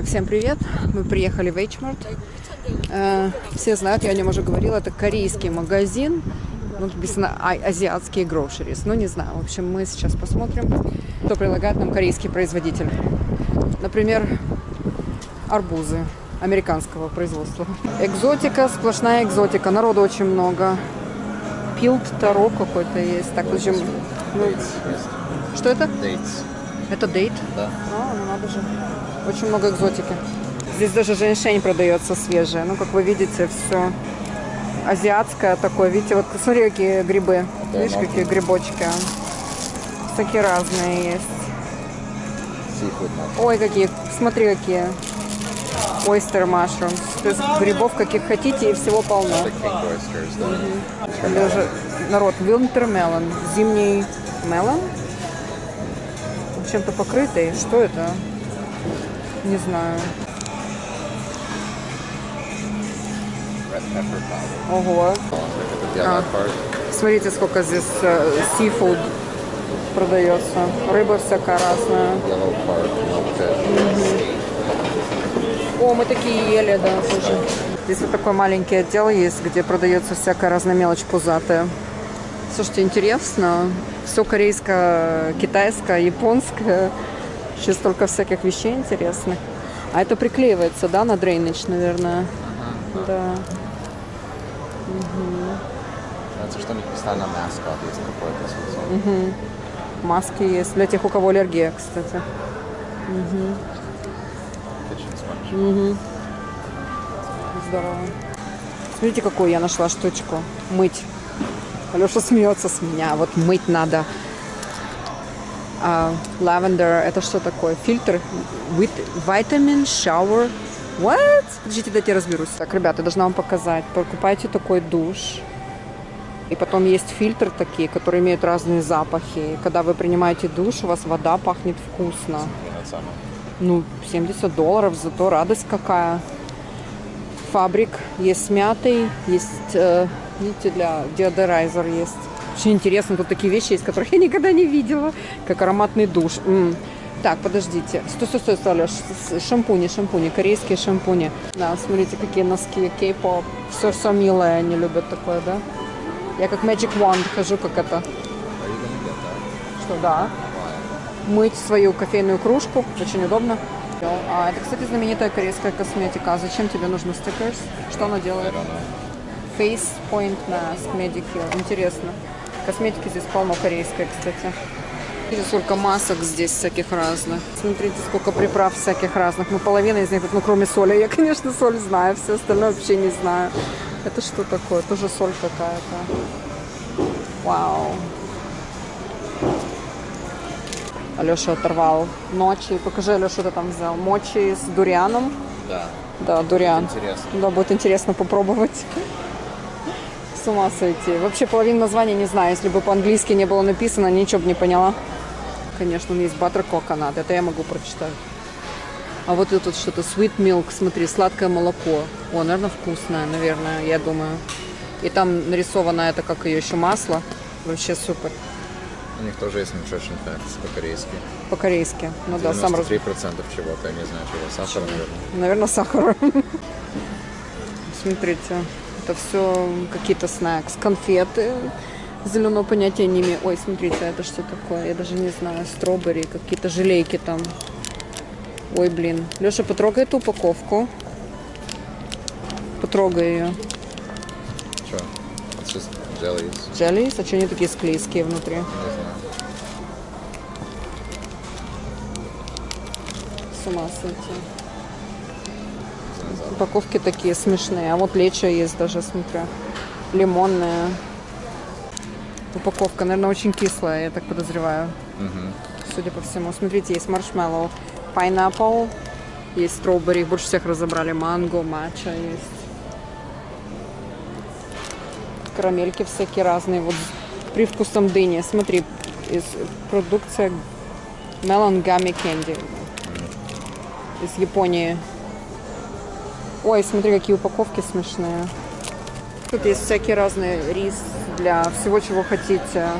Всем привет! Мы приехали в H-Mart. Все знают, я о нем уже говорила, это корейский магазин. Тут написано азиатские groceries. Ну, не знаю. В общем, мы сейчас посмотрим, что предлагает нам корейский производитель. Например, арбузы американского производства. Экзотика, сплошная экзотика. Народу очень много. Пилд Таро какой-то есть. Так, в общем, что это? Dates. Это дейт? Да. Ну надо же. Очень много экзотики. Здесь даже женьшень продается свежая. Ну, как вы видите, все азиатское такое. Видите, вот смотри, какие грибы. Да, видишь, какие грибочки. Такие разные есть. Seafood mushroom. Ой, какие. Смотри, какие. Oyster mushrooms. То есть грибов каких хотите, и всего полно. The king oysters, да. Даже народ, winter melon. Зимний мелон. Чем-то покрытый. Что это? Не знаю. Red pepper powder. Ого. Это yellow part. Смотрите, сколько здесь seafood продается. Рыба всякая разная. Yellow part. Milk fish. О, мы такие ели, да, тоже. Здесь вот такой маленький отдел есть, где продается всякая разная мелочь пузатая. Слушайте, интересно. Все корейское, китайское, японское. Сейчас столько всяких вещей интересных. А это приклеивается, да, на дрейнидж, наверное? Да. Это что у них постоянно маска есть какой-то. Маски есть для тех, у кого аллергия, кстати. Kitchen sponge. Здорово. Смотрите, какую я нашла штучку. Мыть. Алеша смеется с меня. Вот мыть надо. Lavender. Это что такое? Фильтр. Vitamin shower. What? Подождите, дайте я разберусь. Так, ребята, я должна вам показать. Покупайте такой душ. И потом есть фильтры такие, которые имеют разные запахи. И когда вы принимаете душ, у вас вода пахнет вкусно. Ну, $70, зато радость какая. Фабрик есть с мятой, есть, видите, для деодорайзер есть. Очень интересно, тут такие вещи есть, которых я никогда не видела, как ароматный душ. Так, подождите. Стой, Алёш. Шампуни, корейские шампуни. Да, смотрите, какие носки, кей-поп. Все милое, они любят такое, да? Я как Magic Wand хожу, как это. Что, да. Мыть свою кофейную кружку, очень удобно. Это, кстати, знаменитая корейская косметика. А зачем тебе нужны стикерс? Что она делает? Face Point Mask, Medicure. Интересно. Косметики здесь полно корейской, кстати. Видите, сколько масок здесь всяких разных. Смотрите, сколько приправ всяких разных. Ну, половина из них, ну, кроме соли. Я, конечно, соль знаю, все остальное вообще не знаю. Это что такое? Тоже соль какая-то. Вау. Алеша оторвал ночи. Покажи, Алеша, что ты там взял. Мочи с дурианом. Да. Да, дуриан. Интересно. Да, будет интересно попробовать. С ума сойти. Вообще половину названия не знаю. Если бы по-английски не было написано, ничего бы не поняла. Конечно, есть butter coconut. Это я могу прочитать. А вот это что-то sweet milk. Смотри, сладкое молоко. О, наверное, вкусное, наверное, я думаю. И там нарисовано это, как ее еще масло. Вообще супер. У них тоже есть nutrition facts по-корейски. По-корейски. Ну да, сам 93% чего-то, я не знаю, чего. Сахар, наверное. Наверное, сахар. Смотрите, это все какие-то снэкс, конфеты. Зеленого понятия не имею. Ой, смотрите, это что такое? Я даже не знаю. Стробери, какие-то желейки там. Ой, блин. Леша, потрогай эту упаковку. Потрогай ее. Что? It's just jellies. Jellies? А что они такие склизкие внутри? Не знаю. С ума сойти. Упаковки такие смешные. А вот лечо есть даже, смотрю. Лимонная. Упаковка, наверное, очень кислая, я так подозреваю. Судя по всему. Смотрите, есть маршмеллоу, pineapple, есть стробери. Больше всех разобрали. Манго, матча есть. Карамельки всякие разные. Вот с привкусом дыни. Смотри, продукция Melon Gummy Candy. Из Японии. Ой, смотри, какие упаковки смешные. Тут есть всякие разные рис для всего, чего хотите.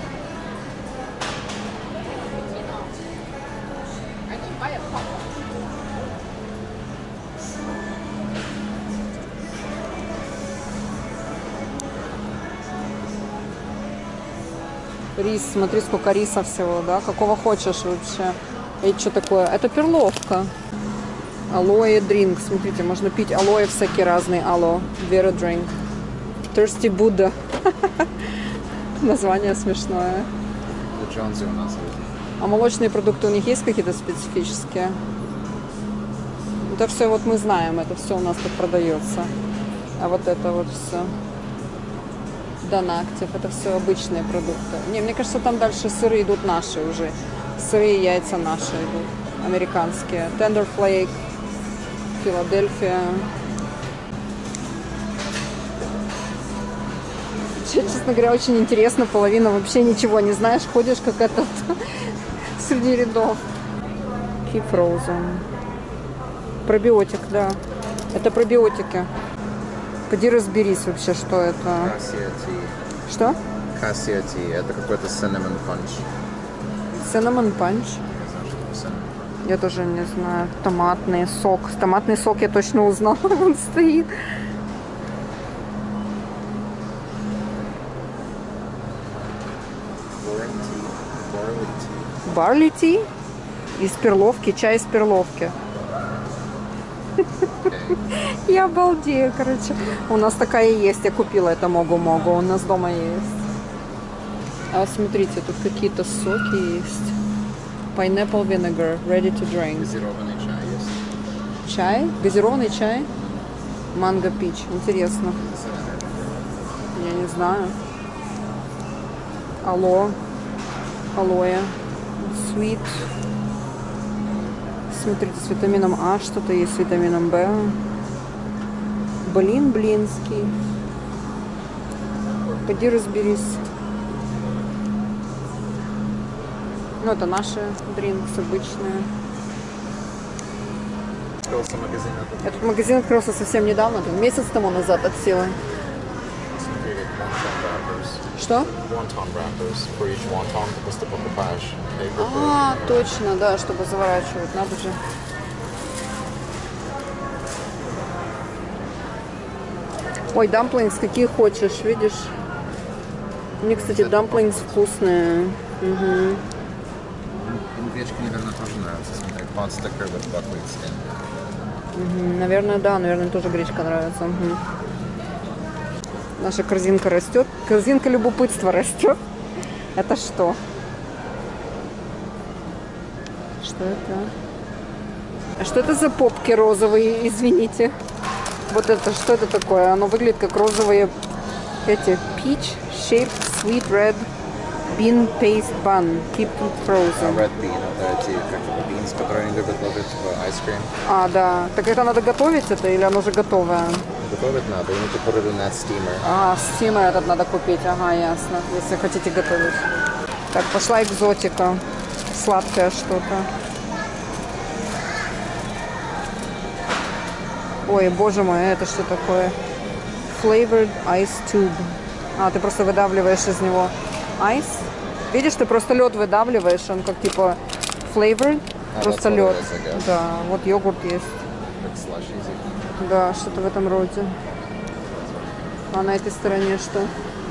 Рис, смотри, сколько риса всего, да? Какого хочешь вообще. И что такое? Это перловка. Алоэ дринк. Смотрите, можно пить алоэ всякие разные. Алло, Vera drink. Thirsty Buddha. Название смешное. Джонзи у нас есть. А молочные продукты у них есть какие-то специфические? Это все вот мы знаем, это все у нас тут продается. А вот это вот все. Донактив, это все обычные продукты. Не, мне кажется, там дальше сыры идут наши уже. Сыры и яйца наши идут, американские. Tender Flake, Филадельфия. Честно говоря, очень интересно. Половина вообще ничего не знаешь. Ходишь как этот среди рядов. Keep Frozen. Пробиотик, да. Это пробиотики. Поди разберись вообще, что это. Cassia tea. Что? Cassia tea. Это какой-то cinnamon punch. Cinnamon Punch. Cinnamon. Я тоже не знаю. Томатный сок. Томатный сок я точно узнала. Он стоит. Барли ти? Из перловки. Чай из перловки. Я обалдею, короче. У нас такая есть. Я купила это могу-могу. У нас дома есть. А смотрите, тут какие-то соки есть. Pineapple vinegar, ready to drink. Газированный чай есть. Чай? Газированный чай? Манго пич. Интересно. Я не знаю. Алоэ. Sweet. Смотрите, с витамином А что-то есть, с витамином Б. Блинский. Пойди разберись. Ну, это наши дринкс обычные. Открылся магазин. Этот магазин открылся совсем недавно, месяц тому назад от силы. Смотри, wonton wrappers. Что? Wonton wrappers. For each wonton, просто покупаешь. А, точно, да, чтобы заворачивать, надо же. Ой, дамплингс какие хочешь, видишь? Мне, кстати, дамплингс вкусные. Угу. Гречка, наверное, тоже нравится. Смотри, pot sticker with buckwheat skin. Угу. Наверное, да, наверное, тоже гречка нравится. Угу. Наша корзинка растет. Корзинка любопытства растет. Это что? Что это? А что это за попки розовые, извините? Вот это, что это такое? Оно выглядит как розовые эти peach shaped sweet red bean paste bun. Keep it frozen. Red bean, это эти, как это, beans, которые они любят ложить в ice cream. А, да. Так это надо готовить это или оно уже готовое? Готовить надо, you need to put it in that steamer. А, стимер этот надо купить. Ага, ясно. Если хотите готовить. Так, пошла экзотика. Сладкое что-то. Ой, боже мой, это что такое? Flavored ice tube. А, ты просто выдавливаешь из него ice. Видишь, ты просто лед выдавливаешь, он как типа flavored, просто лед. Да, вот йогурт есть. Как slushies. Да, что-то в этом роде. А на этой стороне что?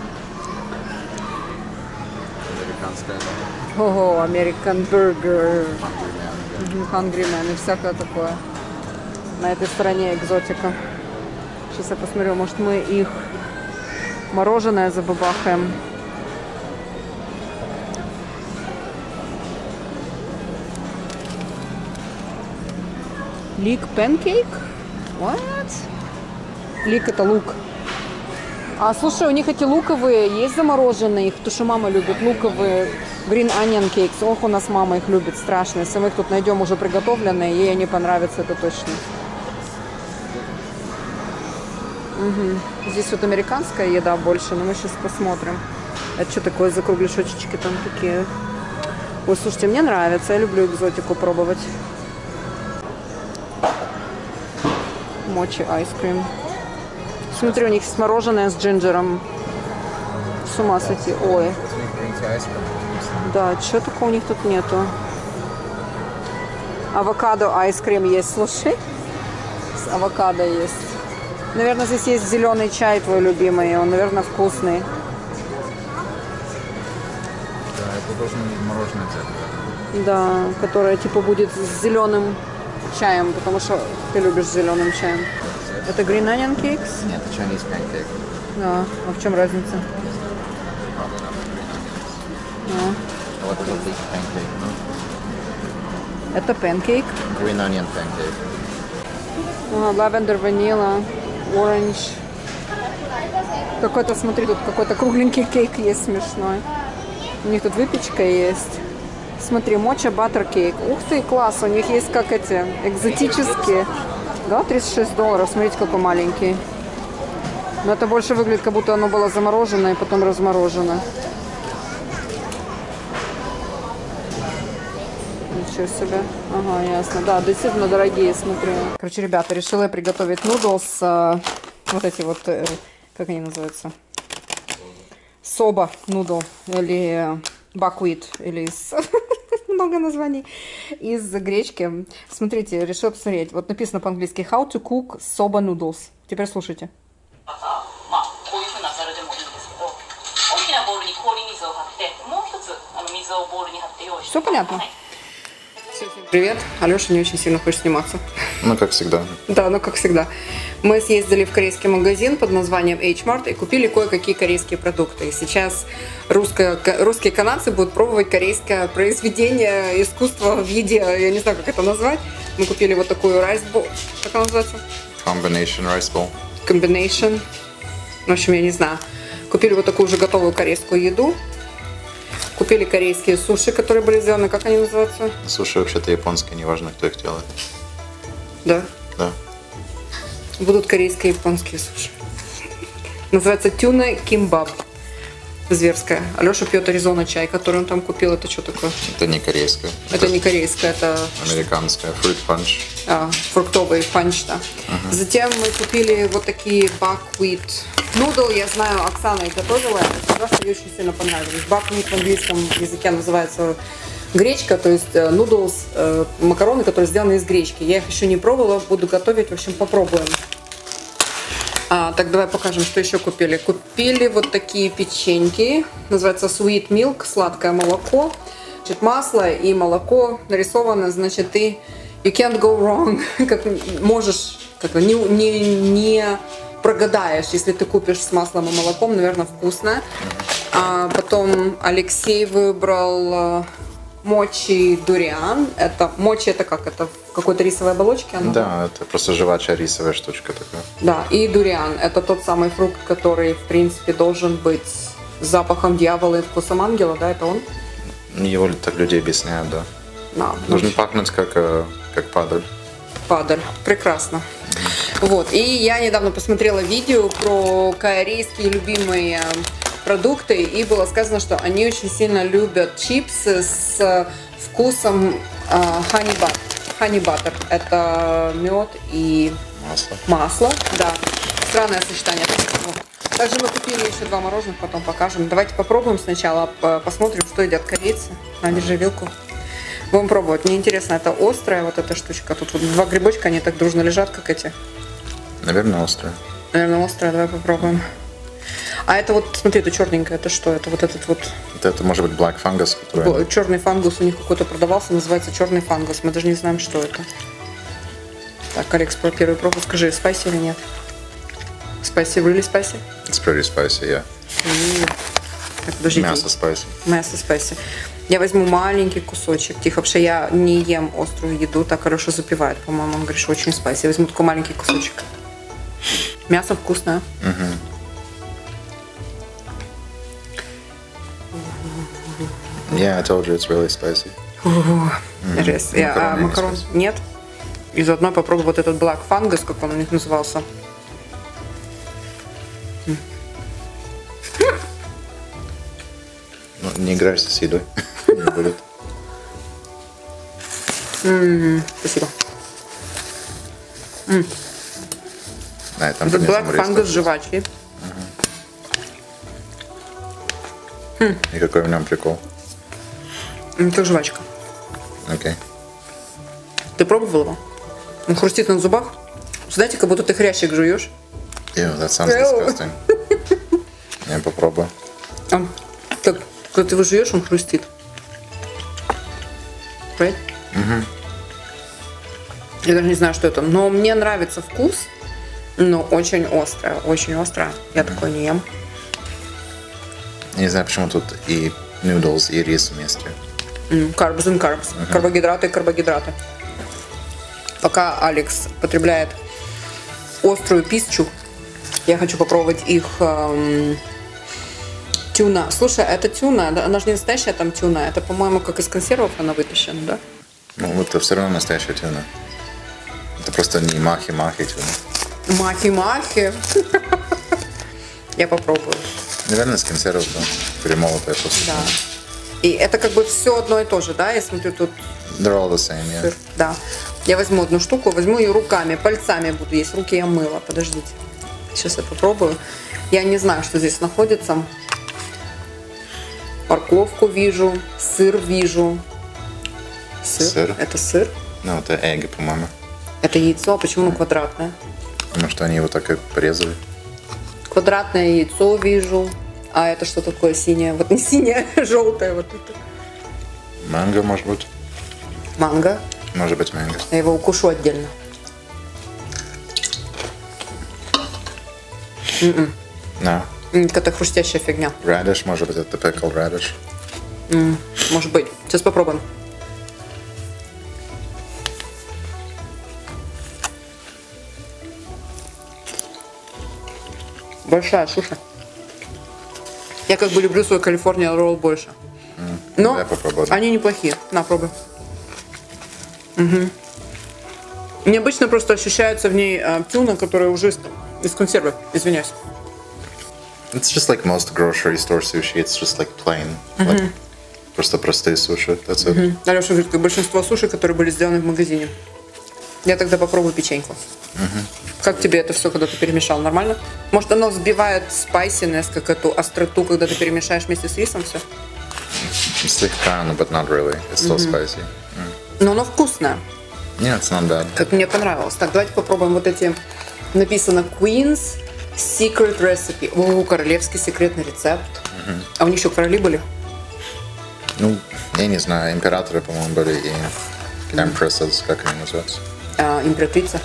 Американская, да. Ого, American Burger. Hungry man. Hungry Man и всякое такое. На этой стороне экзотика. Сейчас я посмотрю, может мы их мороженое забабахаем. Лик панкейк? What? Лик это лук. А слушай, у них эти луковые есть замороженные, их, потому что мама любит луковые green onion cakes. Ох, у нас мама их любит страшно. Если мы их тут найдем уже приготовленные, ей они понравятся, это точно. Угу. Здесь вот американская еда больше, но мы сейчас посмотрим. Это что такое за кругляшочки там такие? Ой, слушайте, мне нравится, я люблю экзотику пробовать. Мочи айскрим. Смотри, у них есть мороженое с джинджером. С ума сойти. Ой. Да, что такого у них тут нету? Авокадо айскрим есть, слушай. С авокадо есть. Наверное, здесь есть зеленый чай твой любимый. Он, наверное, вкусный. мороженое взять. Да, которое типа будет с зеленым чаем, потому что ты любишь с зеленым чаем. Это green onion cakes? Нет, это Chinese pancake. Да. А в чем разница? Probably not green onions. А. Вот это leaf pancake, no? Это панкейк. Green onion pancake. Лавендер, ванила, оранж. Какой-то, смотри, тут какой-то кругленький кейк есть смешной. У них тут выпечка есть. Смотри, моча баттер кейк. Ух ты, класс, у них есть как эти экзотические. Да, $36. Смотрите, какой маленький. Но это больше выглядит, как будто оно было заморожено и потом разморожено. Ничего себе. Ага, ясно. Да, действительно дорогие, смотрю. Короче, ребята, решила я приготовить нудлс. Вот эти вот, как они называются? Соба нудл или баквит, или из... много названий. Из гречки. Смотрите, решила посмотреть. Вот написано по-английски How to cook soba noodles. Теперь слушайте. Все понятно? Всем привет. Алеша не очень сильно хочет сниматься. Ну, как всегда. Да, ну как всегда. Мы съездили в корейский магазин под названием H-Mart и купили кое-какие корейские продукты. И сейчас русские канадцы будут пробовать корейское произведение искусства в еде. Я не знаю, как это назвать. Мы купили вот такую rice bowl. Как она называется? Combination rice bowl. Combination. В общем, я не знаю. Купили вот такую уже готовую корейскую еду. Купили корейские суши, которые были сделаны. Как они называются? Суши вообще-то японские, неважно, кто их делает. Да? Да. Будут корейские и японские суши. Называется тюна кимбаб. Зверская. Алеша пьет Аризона чай, который он там купил. Это что такое? Это не корейское. Это не корейское, это... Американское. Fruit punch. Фруктовый панч, да. Затем мы купили вот такие buckwheat noodle. Я знаю, Оксана их готовила. Сказала, что ей очень сильно понравились. Buckwheat в английском языке называется гречка, то есть noodles, макароны, которые сделаны из гречки. Я их еще не пробовала, буду готовить, в общем, попробуем. Так, давай покажем, что еще купили. Купили вот такие печеньки. Называется sweet milk, сладкое молоко. Значит, масло и молоко нарисовано, значит, ты you can't go wrong. Как можешь, как не прогадаешь, если ты купишь с маслом и молоком, наверное, вкусно. Потом Алексей выбрал мочи дуриан. Это мочи, это как? Это в какой-то рисовой оболочке? Оно? Да, это просто жевачая рисовая штучка такая. Да, и дуриан. Это тот самый фрукт, который, в принципе, должен быть с запахом дьявола и вкусом ангела, да? Это он? Его так люди объясняют, да. Да. Должен пахнуть как падаль. Падаль. Прекрасно. Вот. И я недавно посмотрела видео про корейские любимые продукты, и было сказано, что они очень сильно любят чипсы с вкусом honey butter. Это мед и масло. Да. Странное сочетание. Также мы купили еще 2 мороженых, потом покажем. Давайте попробуем сначала, посмотрим, что едят корейцы. На, держи вилку. Будем пробовать. Мне интересно, это острая вот эта штучка. Тут вот 2 грибочка, они так дружно лежат, как эти. Наверное, острая. Наверное, острая. Давай попробуем. А это вот, смотри, это черненькое, это что? Это вот этот вот... Это может быть black fungus, который... Черный фангус у них какой-то продавался, называется черный фангус. Мы даже не знаем, что это. Так, Алекс, про первый пробу скажи, спайси или нет? Spicy, really spicy? It's pretty spicy, yeah. Так, подождите. Мясо spicy. Мясо spicy. Я возьму маленький кусочек, тихо, потому что я не ем острую еду, так хорошо запивает, по-моему, он говорит, что очень spicy. Я возьму такой маленький кусочек. Мясо вкусное. Yeah, I told you it's really spicy. Макарон нет. И заодно попробую вот этот black fungus, как он у них назывался. Ну, не играешься с едой. Не будет. Спасибо. Да, там Этот black fungus жвачки. И какой в нем прикол? Это жвачка. Окей. Ты пробовал его? Он хрустит на зубах. Знаете, как будто ты хрящик жуешь. Ew, that sounds disgusting. Я попробую. Когда ты его жуешь, он хрустит. Right? Я даже не знаю, что это. Но мне нравится вкус. Но очень острое. Очень острое. Я такое не ем. Я не знаю, почему тут и noodles, и рис вместе. Carbs and carbs. Карбогидраты и карбогидраты. Пока Алекс потребляет острую пищу, я хочу попробовать их тюна. Слушай, это тюна, она же не настоящая там тюна. Это, по-моему, как из консервов она вытащена, да? Ну, это все равно настоящая тюна. Это просто не махи-махи тюна. Махи-махи. Я попробую. Наверное, с консервов, да. Перемолотая просто. Да. И это как бы все одно и то же, да? Я смотрю, тут They're all the same, yeah. сыр. Да. Я возьму одну штуку, возьму ее руками, пальцами буду есть. Руки я мыла, подождите. Сейчас я попробую. Я не знаю, что здесь находится. Морковку вижу, сыр вижу. Сыр? Это сыр? Ну, это egg, по-моему. Это яйцо, а почему оно квадратное? Потому что они его так и порезали. Квадратное яйцо вижу. А это что такое синее? Вот не синее, а желтое вот это. Манго, может быть? Манго. Может быть, манго. Я его укушу отдельно. No. Какая-то хрустящая фигня. Radish, может быть, это pickled radish. Может быть. Сейчас попробуем. Большая суши. Я как бы люблю свой California Roll больше. Но Я попробую. они неплохие. На, пробуй. Необычно просто ощущается в ней тюна, которая уже из консервы. Извиняюсь. It's just like most grocery store sushi. It's just like plain. Like, просто простые суши. That's it. Алеша говорит, как большинство суши, которые были сделаны в магазине. Я тогда попробую печеньку. Как тебе это все, когда ты перемешал? Нормально? Может, оно взбивает спайсинес, как эту остроту, когда ты перемешаешь вместе с рисом все? Слегка, but not really. It's still spicy. Но оно вкусное. Yeah, it's not bad. Как мне понравилось. Так, давайте попробуем вот эти. Написано Queen's Secret Recipe. О, королевский секретный рецепт. А у них еще короли были? Ну, я не знаю, императоры, по-моему, были и empresses, как они называются. Императрица?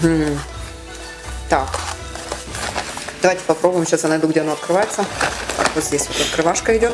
Так. Давайте попробуем. Сейчас я найду, где оно открывается. Так, вот здесь вот открывашка идет.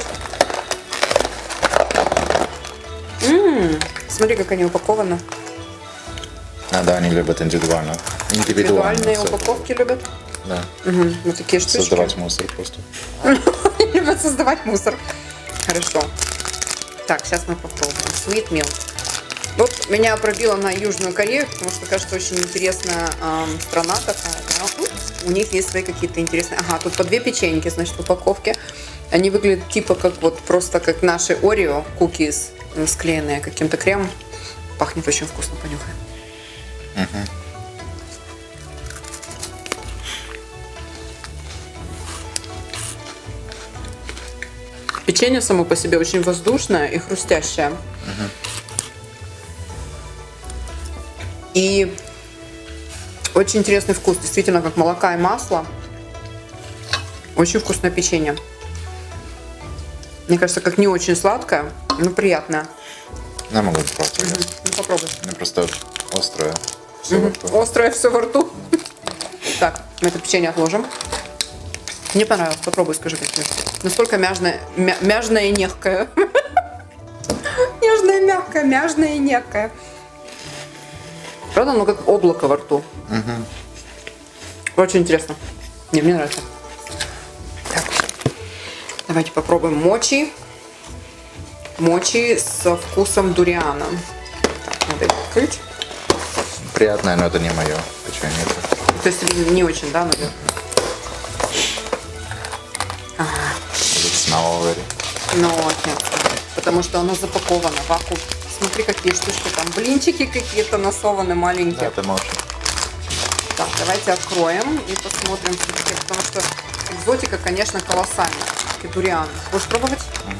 Смотри, как они упакованы. Да, они любят индивидуально. Индивидуальные всё. упаковки любят. Да. Вот такие штучки. Создавать мусор просто. Любят создавать мусор. Хорошо. Так, сейчас мы попробуем. Sweet milk. Вот меня пробило на Южную Корею, потому что, кажется, очень интересная страна такая. Да? У них есть свои какие-то интересные... Ага, тут по 2 печеньки, значит, в упаковке. Они выглядят типа как вот просто как наши Орео кукис, склеенные каким-то кремом. Пахнет очень вкусно, понюхаем. Печенье само по себе очень воздушное и хрустящее. И очень интересный вкус, действительно, как молока и масла. Очень вкусное печенье. Мне кажется, как не очень сладкое, но приятное. Я могу попробовать. Ну, попробуй. Мне просто острое. Всё во рту. Острое все во рту. Так, мы это печенье отложим. Мне понравилось. Попробуй, скажи, как тебе. Настолько мяжное и мягкое. Нежное, мягкое, мяжное и мягкое. Правда, оно как облако во рту. Очень интересно. Мне нравится. Так. Давайте попробуем мочи. Мочи со вкусом дуриана. Так, надо его открыть. Приятное, но это не мое печенье. То есть не очень, да, наверное? It's now already. Ну, нет. Потому что оно запаковано в вакуум. Смотри, какие штучки там. Блинчики какие-то насованы маленькие. Да, это можно. Так, давайте откроем и посмотрим все-таки, потому что экзотика, конечно, колоссальная. И дуриан. Будешь пробовать?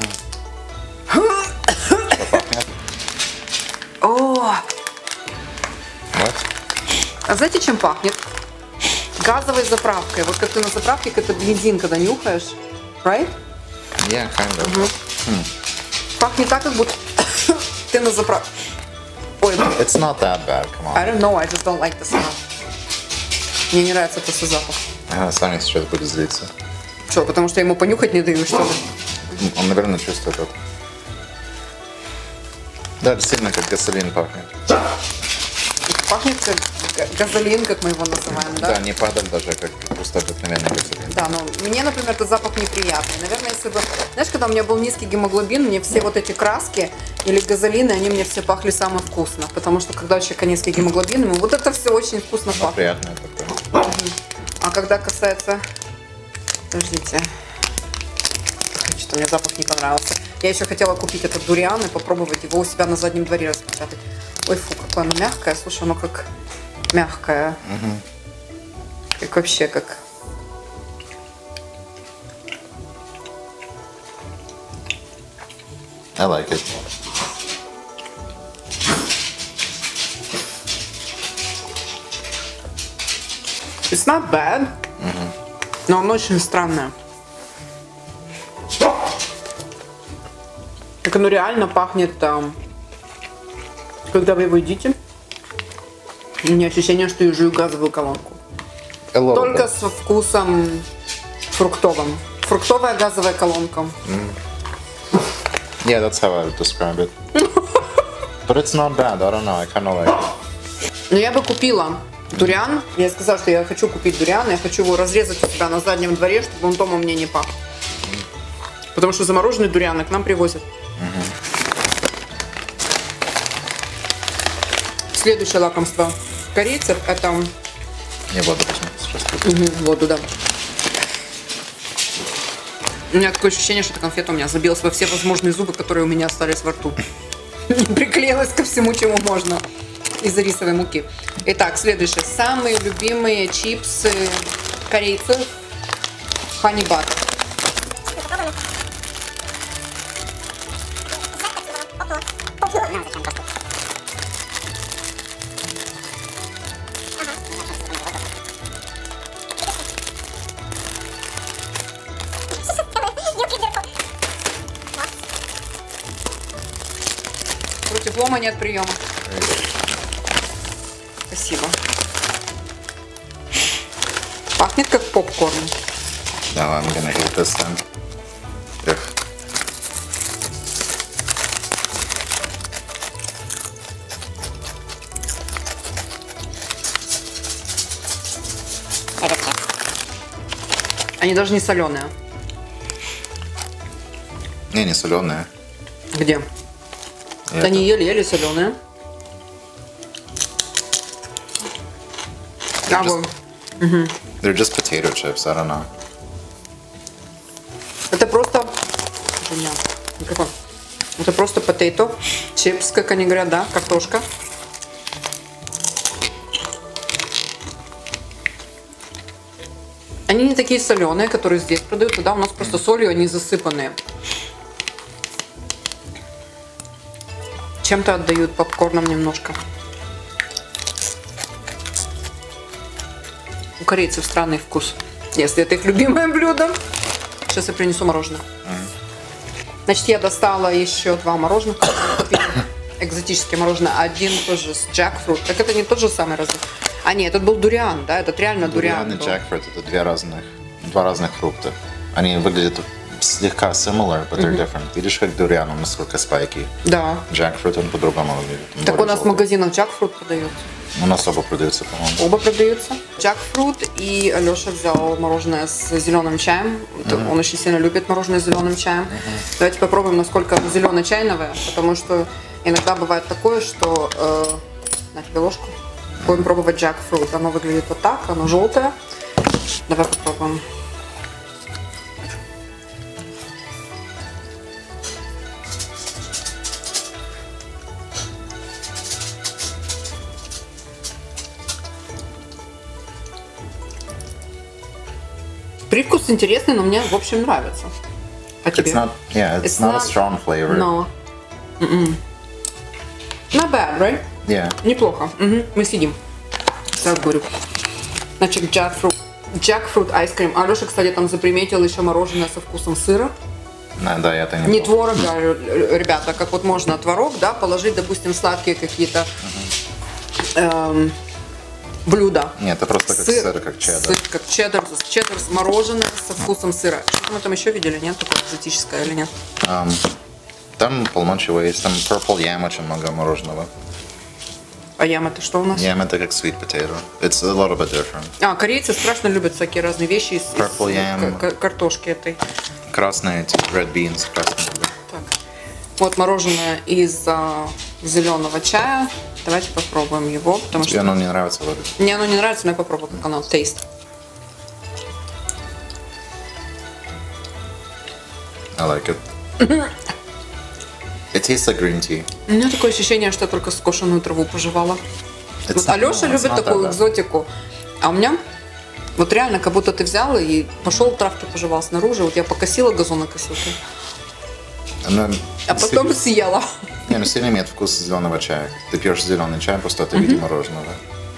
Что пахнет? О! Вот. А знаете, чем пахнет? Газовой заправкой. Вот как ты на заправке, как это бензин, когда нюхаешь. Right? Yeah, kind of. Пахнет так, как будто ты на заправке. Ой, It's not that bad, come I on. don't know, I just don't like the smell. Мне не нравится просто запах. Ага, Саня сейчас будет злиться. Что, потому что я ему понюхать не даю, что ли? Он, наверное, чувствует это. Да, действительно, как гасолин пахнет. Пахнет как газолин, как мы его называем, да? Да, не падаль даже, как просто обыкновенный гасолин. Да, но мне, например, этот запах неприятный. Наверное, если бы... Знаешь, когда у меня был низкий гемоглобин, мне все вот эти краски или газолины, они мне все пахли самое вкусно. Потому что когда у человека низкий гемоглобин, ему вот это все очень вкусно Ну, пахнет. приятное такое. А когда касается... Подождите. Что-то мне запах не понравился. Я еще хотела купить этот дуриан и попробовать его у себя на заднем дворе распечатать. Ой, фу, какое оно мягкое. Слушай, оно как мягкое. Как вообще, как... I like it. It's not bad. Но оно очень странное. Как оно реально пахнет там, когда вы его едите. У меня ощущение, что я жую газовую колонку. A little Только bit. со вкусом фруктовым. Фруктовая газовая колонка. Yeah, that's how I would describe it. But it's not bad, I don't know, I kind of like it. Но я бы купила дуриан. Я сказала, что я хочу купить дуриан. Я хочу его разрезать у себя на заднем дворе, чтобы он дома мне не пах. Потому что замороженные дурианы к нам привозят. Следующее лакомство корейцев — это Не воду возьму, сейчас. воду, да. У меня такое ощущение, что эта конфета у меня забилась во все возможные зубы, которые у меня остались во рту. Приклеилась ко всему, чему можно. Из рисовой муки. Итак, следующее. Самые любимые чипсы корейцев. Ханибат. Против лома нет приема. Спасибо. Пахнет как попкорн. No, I'm gonna hate this then. Ugh. Они даже не соленые. Не соленые. Где? Это- Они еле-еле соленые. А just- вот. They're just potato chips, I don't know. Это просто... Меня. Микрофон. Это просто potato chips, как они говорят, да, картошка. Они не такие соленые, которые здесь продаются, да, у нас просто солью они засыпанные. Чем-то отдают попкорном немножко. У корейцев странный вкус, если это их любимое блюдо. Сейчас я принесу мороженое. Значит, я достала еще 2 мороженых, которые купила. Экзотическое мороженое. Один тоже с джекфрут. Так это не тот же самый разный. А нет, этот был дуриан, да? Это реально дуриан. Дуриан и был. джекфрут — это два разных фрукта. Они выглядят слегка similar, but they're different. Видишь, как дуриан, он насколько спайки. Да. Джекфрут, он по-другому выглядит. Он Так у более нас в желтый. магазинах джекфрут продается. У нас оба продаются, по-моему. Оба продаются. Джекфрут, и Алеша взял мороженое с зеленым чаем. Он очень сильно любит мороженое с зеленым чаем. Давайте попробуем, насколько оно зелено-чайновое, потому что иногда бывает такое, что... на тебе ложку. Будем пробовать джекфрут. Оно выглядит вот так, оно желтое. Давай попробуем. Привкус интересный, но мне, в общем, нравится. А тебе? It's not, yeah, it's not a strong flavor. No. Not bad, right? Yeah. Неплохо. Мы сидим. Так говорю. Значит, jackfruit ice cream. Алеша, кстати, там заприметил еще мороженое со вкусом сыра. Да, это Не творог, да, ребята, как вот можно творог, да, положить, допустим, сладкие какие-то блюда. Нет, это просто как сыр, как чеддер. Сыр, как чеддер мороженое со вкусом сыра. Что мы там еще видели, нет? Такое экзотическое или нет? Там полночего есть, там purple yam, очень много мороженого. А ям это что у нас? Yam это как sweet potato. It's a little bit different. Корейцы страшно любят всякие разные вещи из Purple yam. Картошки этой. Красные, red beans, красные. Так. Вот мороженое из зеленого чая. Давайте попробуем его, потому Тебе что... оно не нравится, Лоли? Мне оно не нравится, но я попробую, как оно. Taste. I like it. It tastes like green tea. У меня такое ощущение, что я только скошенную траву пожевала. Вот Алеша любит такую экзотику, а у меня вот реально как будто ты взял и пошел травки пожевал снаружи, вот я покосила газонокосилкой, а потом съела. Не, ну сильно имеет вкус зеленого чая. Ты пьешь зеленый чай, просто это в виде мороженого.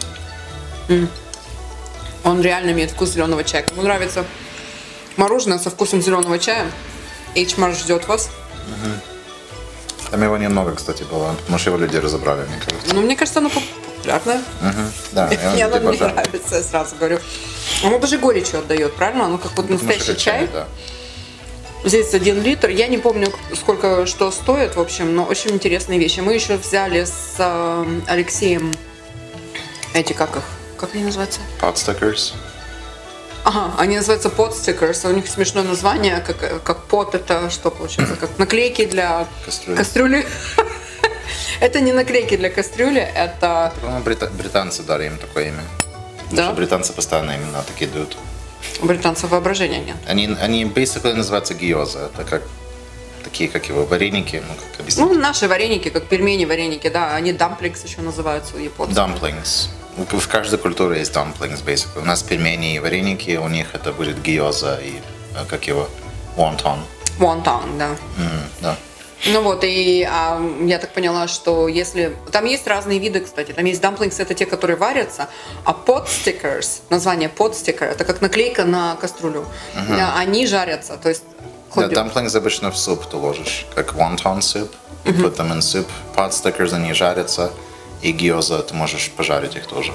Он реально имеет вкус зеленого чая. Кому нравится мороженое со вкусом зеленого чая, H-Mart ждет вас. Там его немного, кстати, было. Может, его люди разобрали, мне кажется. Ну, мне кажется, оно популярное. Да, Мне оно не нравится, я сразу говорю. Оно даже горечью отдает, правильно? Оно как вот настоящий чай. Да. Здесь 1 литр. Я не помню, сколько что стоит, в общем, но очень интересные вещи. Мы еще взяли с Алексеем эти, как они называются? Pot stickers. Ага, они называются pot stickers. У них смешное название, как pot, это что получается? Как наклейки для кастрюли. Это не наклейки для кастрюли, это... Британцы дали им такое имя. Да? Британцы постоянно имена такие дают. У британцев воображения нет. Они basically называются гиоза. Это как такие, как его, вареники. Ну, как объяснить? Ну, наши вареники, как пельмени, вареники, да. Они dumplings еще называются у японцев. Dumplings. В каждой культуре есть dumplings, basically. У нас пельмени и вареники, у них это будет гиоза и, как его, wonton. Wonton, да. Да. Ну вот, и я так поняла, что если... Там есть разные виды, кстати. Там есть dumplings, это те, которые варятся, а pot stickers, название pot sticker, это как наклейка на кастрюлю. Они жарятся, то есть... Да, dumplings обычно в суп ты ложишь, как wonton soup. You put them in soup. Pot stickers, они жарятся, и гиоза ты можешь пожарить их тоже.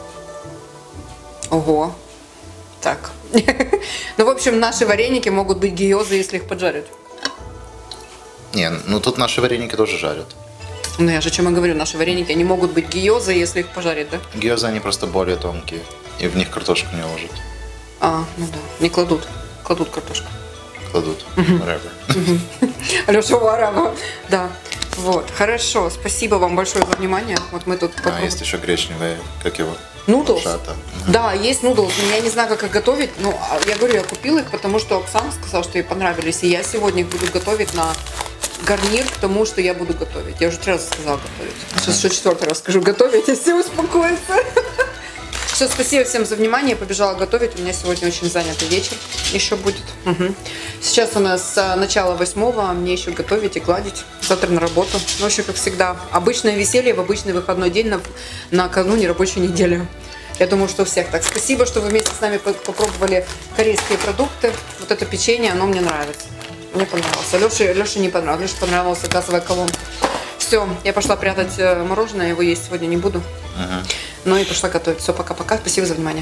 Ого. Так. Ну, в общем, наши вареники могут быть гиозы, если их поджарят. Не, ну тут наши вареники тоже жарят. Ну, я же о чем и говорю, наши вареники, они могут быть гиозы, если их пожарить, да? Гиозы, они просто более тонкие, и в них картошку не ложат. Ну да, не кладут. Кладут картошку. Кладут. Whatever. Алеша Варава. Да. Вот, хорошо, спасибо вам большое за внимание. Вот мы тут А есть еще гречневые, как его? Нудлс. Шата. Да, есть нудлс. Я не знаю, как их готовить. Но я говорю, я купила их, потому что Оксана сказала, что ей понравились. И я сегодня их буду готовить на гарнир к тому, что я буду готовить. Я уже 3 раза сказала готовить. Сейчас еще 4-й раз скажу готовить, и все успокоятся. Все, спасибо всем за внимание. Я побежала готовить. У меня сегодня очень занятый вечер еще будет. Сейчас у нас начало 8-го, а мне еще готовить и гладить. Завтра на работу. В общем, как всегда, обычное веселье в обычный выходной день накануне рабочей недели. Я думаю, что у всех так. Спасибо, что вы вместе с нами попробовали корейские продукты. Вот это печенье, оно мне нравится. Мне понравилось. Леше не понравилось. Леше понравилась газовая колонка. Все, я пошла прятать мороженое. Его есть сегодня не буду. Ну и пошла готовить. Все, пока-пока. Спасибо за внимание.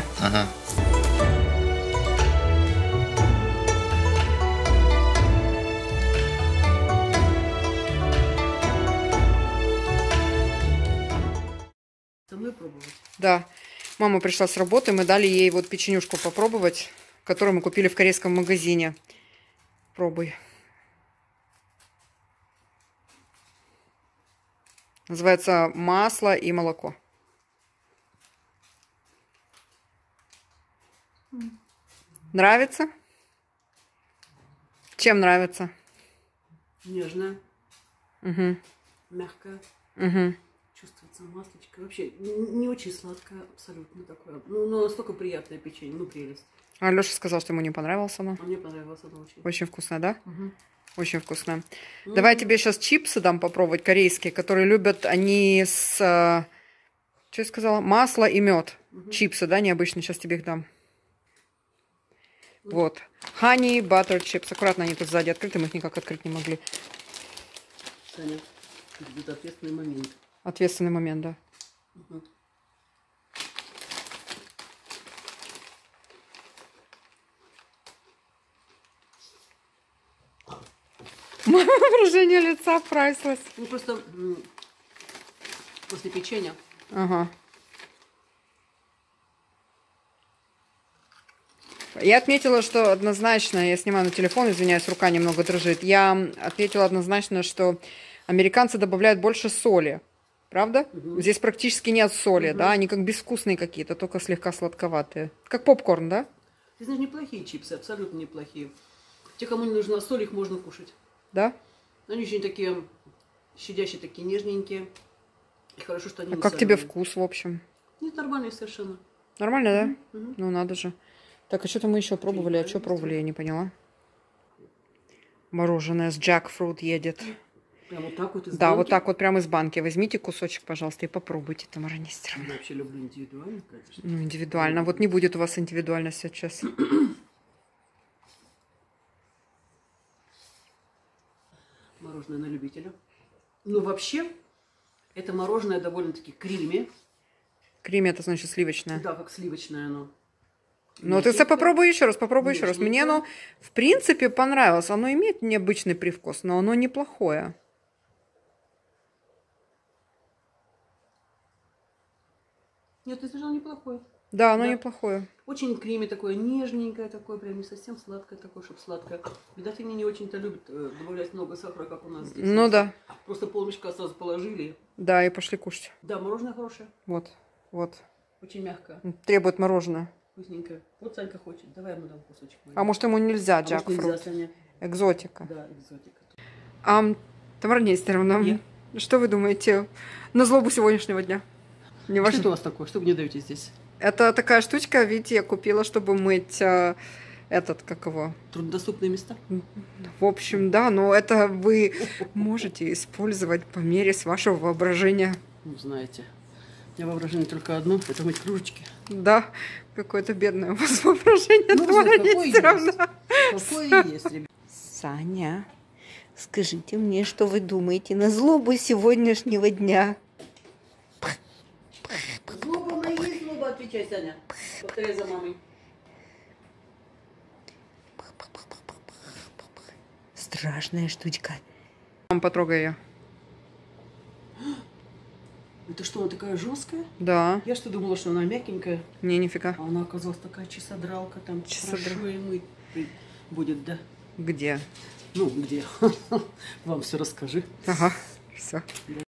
Да, мама пришла с работы, мы дали ей вот печенюшку попробовать, которую мы купили в корейском магазине. Пробуй. Называется масло и молоко. Нравится? Чем нравится? Нежная. Угу. Мягкая. Угу. Чувствуется маслечко. Вообще не очень сладкое, абсолютно такое. Ну, настолько приятное печенье, ну, прелесть. А Леша сказал, что ему не понравилось оно. А мне понравилось оно очень. Очень вкусно, да? Угу. Очень вкусно. Давай я тебе сейчас чипсы дам попробовать, корейские, которые любят они с... Что я сказала? Масло и мед. Чипсы, да, необычно. Сейчас тебе их дам. Вот. Honey Butter Chips. Аккуратно, они тут сзади открыты, мы их никак открыть не могли. Саня, это будет ответственный момент. Ответственный момент, да. Угу. Выражение лица priceless. Ну просто после печенья. Ага. Я отметила, что однозначно, я снимаю на телефон, извиняюсь, рука немного дрожит. Я отметила однозначно, что американцы добавляют больше соли. Правда? Угу. Здесь практически нет соли, да? Они как безвкусные какие-то, только слегка сладковатые. Как попкорн, да? Ты знаешь, неплохие чипсы, абсолютно неплохие. Те, кому не нужна соль, их можно кушать. Да? Они очень такие щадящие, такие нежненькие. И хорошо, что они не Как тебе соленые. вкус, в общем? Нет, нормальные совершенно. Нормально, да? Мгм. Ну, надо же. Так, а что-то мы еще пробовали. А что пробовали, я не поняла. Мороженое с джекфрут едет. Прям вот так вот из Да, банки? вот так вот прямо из банки. Возьмите кусочек, пожалуйста, и попробуйте, Тамара Нестеровна. Я вообще люблю индивидуально, конечно. Ну, индивидуально. Вот не будет у вас индивидуально сейчас. Мороженое на любителя. Ну, вообще, это мороженое довольно-таки креми. Крем это значит сливочное. Да, как сливочное оно. Ну, ты попробуй еще раз, попробуй еще раз. Мне Нежненько. оно, в принципе, понравилось. Оно имеет необычный привкус, но оно неплохое. Нет, ты сказал, неплохое. Да, оно Да. неплохое. Очень креми такое, нежненькое такое, прям не совсем сладкое такое, чтобы сладкое. Видать, они не очень-то любят добавлять много сахара, как у нас здесь. Ну да, Просто полмешка сразу положили. да, и пошли кушать. Да, мороженое хорошее, Вот, вот. очень мягкое, Требует мороженое. вкусненькое. Вот Санька хочет, давай ему дам кусочек. А может ему нельзя, может, нельзя, джекфрут? Саня? Экзотика. Да, экзотика. Тамара Нестеровна, что вы думаете на злобу сегодняшнего дня? Не Что важно. это у вас такое? Что вы мне даете здесь? Это такая штучка, видите, я купила, чтобы мыть этот, как его. Труднодоступные места? В общем, да, но это вы можете использовать по мере с вашего воображения. Ну, знаете, у меня воображение только одно, это мыть кружечки. Да, какое-то бедное у вас воображение, Ну, Тамара какое Нестеровна. Какое есть, ребят. Саня, скажите мне, что вы думаете на злобу сегодняшнего дня? Злоба на есть злоба, отвечай, Саня. Повторяй за мамой. Страшная штучка. Потрогай ее. Это что, она такая жесткая? Да, Я что думала, что она мягенькая, не, нифига. а она оказалась такая часодралка, там Часодралка. хорошо и мыть будет, да? Где? Ну, где? Вам все расскажи. Ага, все.